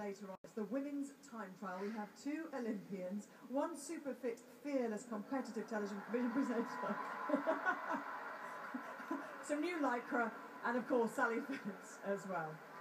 later on. It's the women's time trial. We have two Olympians, one super fit, fearless, competitive television presenter, some new lycra, and of course Sally Phillips as well.